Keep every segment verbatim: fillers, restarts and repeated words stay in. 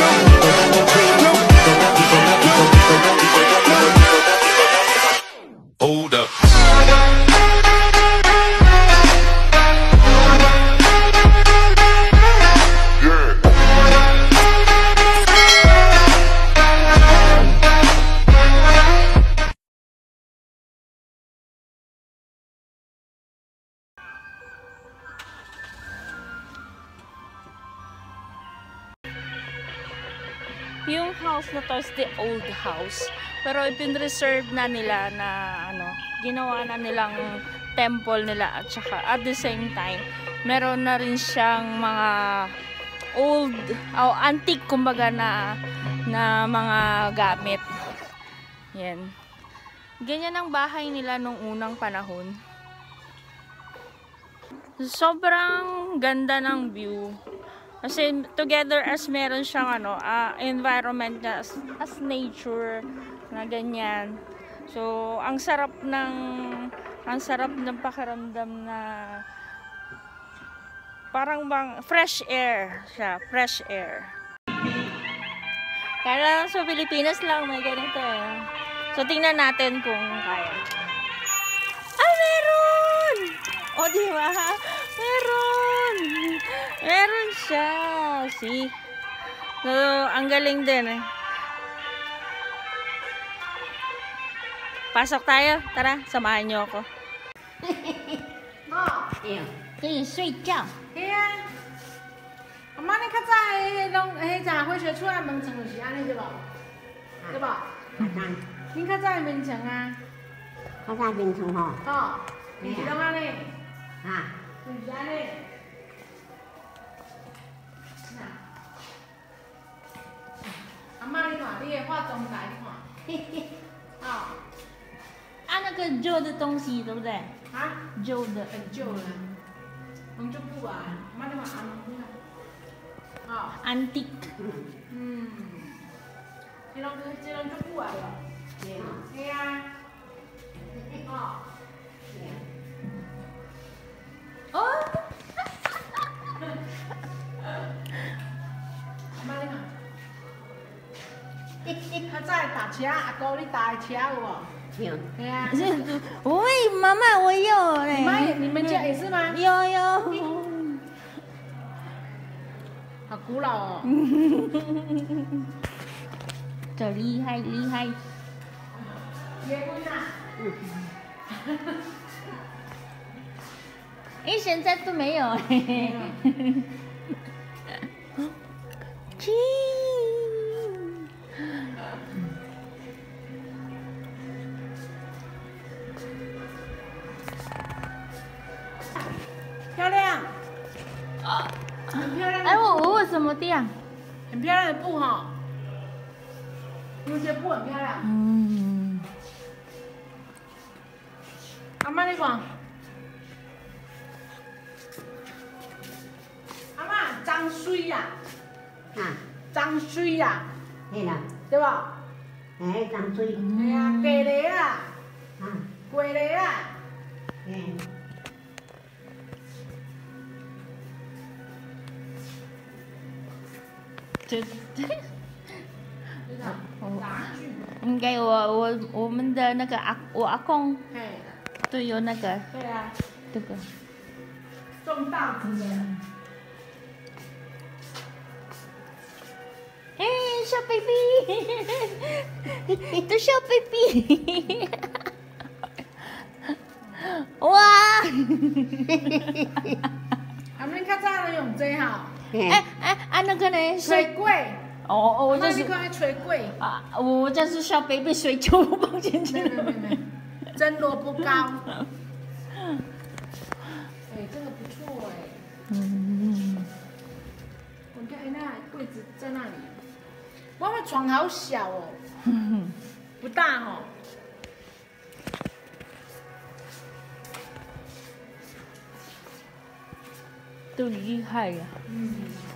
Hold up. 'Yung house na to is the old house. Pero ipin-reserve na nila na ano, ginawa na nilang temple nila at saka at the same time, meron na rin siyang mga old, oh, antique kumbaga na na mga gamit. Yan. Ganyan ang bahay nila nung unang panahon. Sobrang ganda ng view. Kasi together as meron siyang ano, uh, environment niya as, as nature na ganyan. So, ang sarap ng ang sarap ng pakiramdam na parang bang fresh air siya, fresh air. Kaya sa Pilipinas lang may ganito eh. So, tingnan natin kung kaya. Ay, meron! O, di ba? Meron! Meron siya. See? So, ang galing din eh. Pasok tayo. Tara, samahan niyo ako. Ma, 可以睡觉。 对啊。阿妈，你较早迄拢迄啥火烧厝啊门窗就是安尼对无？对无？你较早的门窗啊？ 较早门窗吼？ 哦，就是拢安尼。 啊， 就是安尼。阿妈，你看，你的化妆台，你看。哦。 啊，那个旧的东西，对不对？ 啊？ 旧的。 很旧了。红就布啊，阿妈你看阿妈你看。哦。 antique。 嗯。这种这种就布啊了。对啊。对啊。哦。 哦。 阿妈你看。较早打车，阿姑你打的车有无？ 有。 对啊。 喂，妈妈，我有嘞。 你妈也，你们家也是吗？ 有有。 好古老哦。 这厉害厉害。 结婚啦？ 嗯。 哎，现在都没有哎。亲。 漂亮。啊。很漂亮。 哎，我我为什么这样？ 很漂亮的布哈。有些布很漂亮。 嗯。 阿妈你看。阿妈脏水呀。 啊。 脏水呀。 对啦。 对吧？ 哎，脏水。 哎呀，鸡梨啊。 啊。 鸡梨啊。 嗯。 这应该我我我们的那个阿我阿公都有那个。 对啊。 这个。 种稻子的。 哎，小 baby， 都小 baby， 哇！ 他们较早都用这哈。 哎哎啊，那个呢？ 水柜。 哦哦，我就是。 你看水柜。 啊，我这是小 baby 水球放进去。 没没没没，蒸萝卜糕。哎，这个不错哎。嗯。我看哎，那柜子在那里。哇，那床好小哦。不大哦。 都厉害呀。嗯。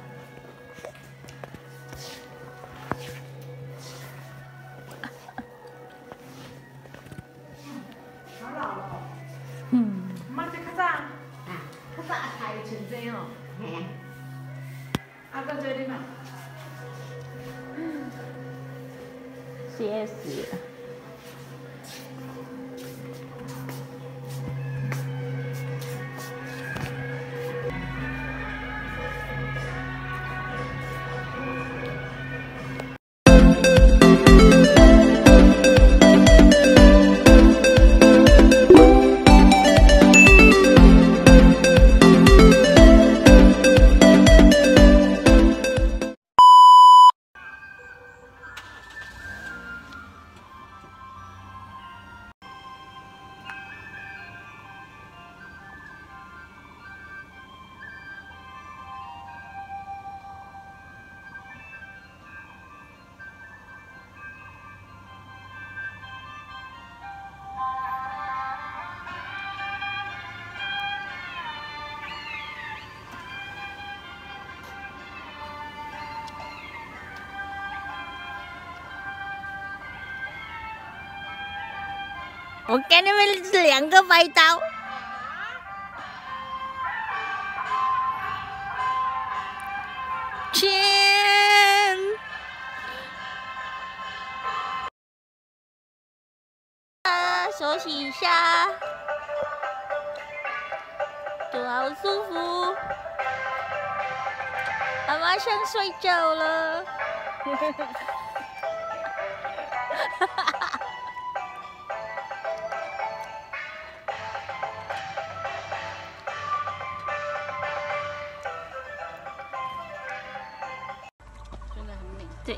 好老了。 嗯。 妈，这较早，啊，较早阿太穿这哦。 嘿啊。 啊，到这里嘛。 谢谢。我给你们两个拍刀。签。啊，休息一下，都好舒服。妈妈想睡觉了。 真的很美。 对。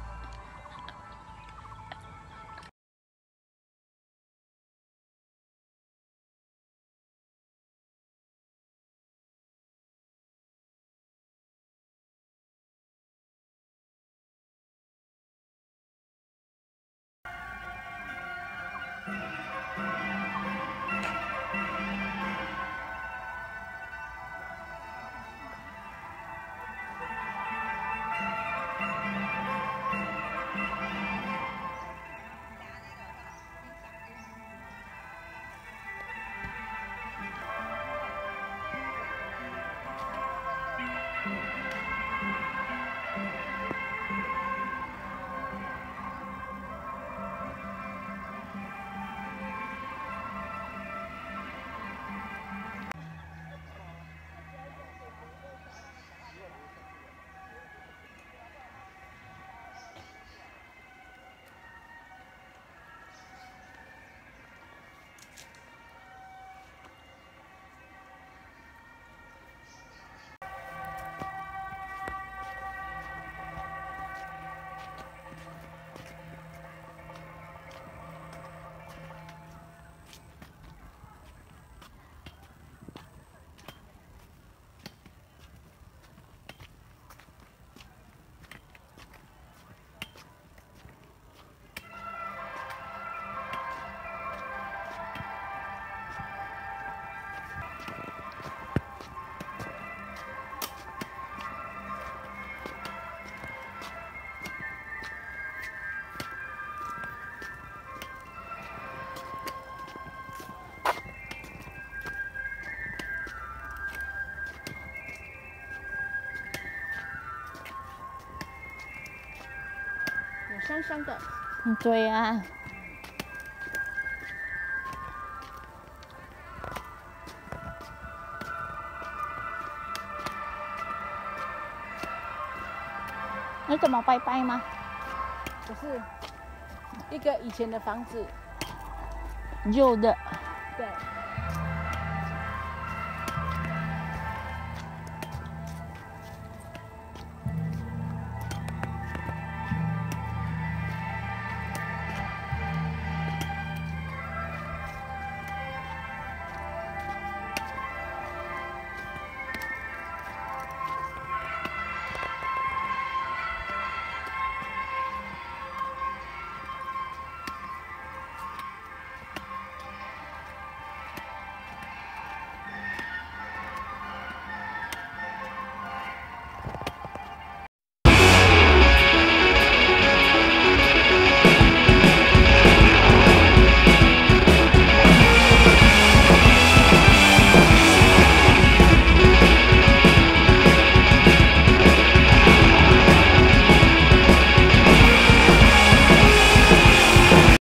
香香的。 嗯，对呀、啊。你怎么拜拜吗？ 不是，一个以前的房子。 旧的。 对。